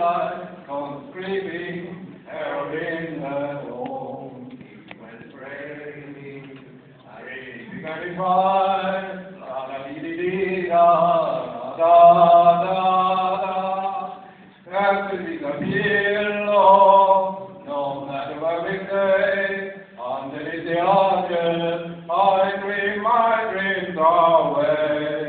daylight comes creeping, heralding the dawn. When it's raining, I cry, la da dee dee dee da da da da. After the pillow, no matter what we say, underneath the arches, I dream my dreams away.